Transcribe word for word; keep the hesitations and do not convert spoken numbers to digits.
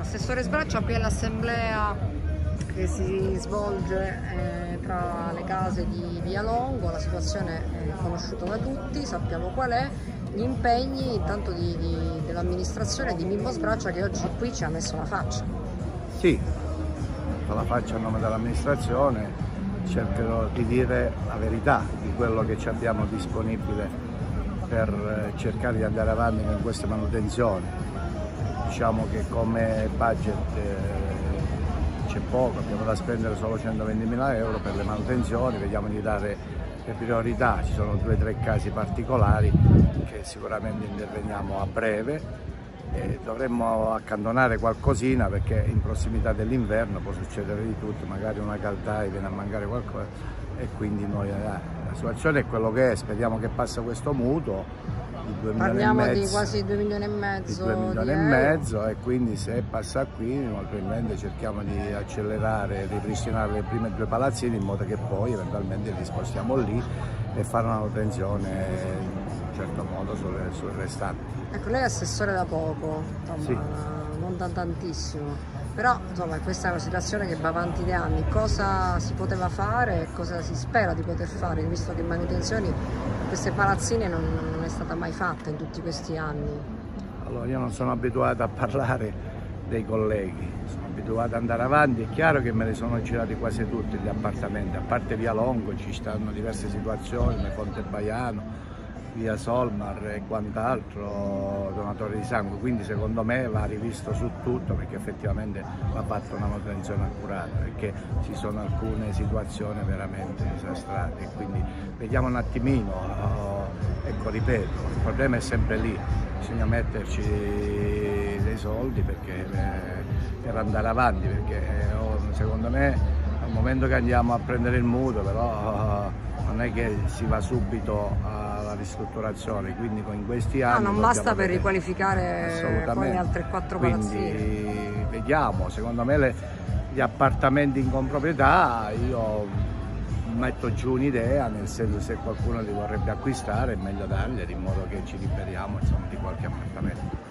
Assessore Sbraccia, qui è l'assemblea che si svolge eh, tra le case di Via Longo. La situazione è conosciuta da tutti, sappiamo qual è. Gli impegni intanto di, di, dell'amministrazione di Mimmo Sbraccia, che oggi qui ci ha messo la faccia. Sì, con la faccia a nome dell'amministrazione cercherò di dire la verità di quello che ci abbiamo disponibile per cercare di andare avanti con queste manutenzioni. Diciamo che come budget eh, c'è poco, abbiamo da spendere solo centoventimila euro per le manutenzioni, vediamo di dare le priorità. Ci sono due o tre casi particolari che sicuramente interveniamo a breve e dovremmo accantonare qualcosina perché in prossimità dell'inverno può succedere di tutto, magari una caldaia viene a mancare qualcosa e quindi noi, eh, la situazione è quello che è, speriamo che passa questo mutuo. Parliamo di quasi due milioni e mezzo di due milioni e mezzo e quindi se passa qui molto probabilmente cerchiamo di accelerare e ripristinare le prime due palazzine in modo che poi eventualmente li spostiamo lì e fare una manutenzione in certo modo sul, sul restante. Ecco, lei è assessore da poco, insomma, sì, non da tantissimo, però insomma questa è una situazione che va avanti da anni. Cosa si poteva fare e cosa si spera di poter fare, visto che manutenzioni a queste palazzine non, non è stata mai fatta in tutti questi anni? Allora, io non sono abituato a parlare dei colleghi, sono abituato ad andare avanti. È chiaro che me ne sono girati quasi tutti gli appartamenti, a parte Via Longo ci stanno diverse situazioni, nel Ponte Baiano, Via Solmar e quant'altro, donatore di sangue, quindi secondo me va rivisto su tutto perché effettivamente va fatta una manutenzione accurata, perché ci sono alcune situazioni veramente disastrate e quindi vediamo un attimino, ecco, ripeto, il problema è sempre lì, bisogna metterci dei soldi perché, per andare avanti, perché secondo me al momento che andiamo a prendere il mutuo però non è che si va subito alla ristrutturazione, quindi in questi anni... No, non basta per riqualificare poi le altre quattro palazzine. Quindi vediamo, secondo me le, gli appartamenti in comproprietà io metto giù un'idea, nel senso se qualcuno li vorrebbe acquistare è meglio darglieli in modo che ci liberiamo insomma, di qualche appartamento.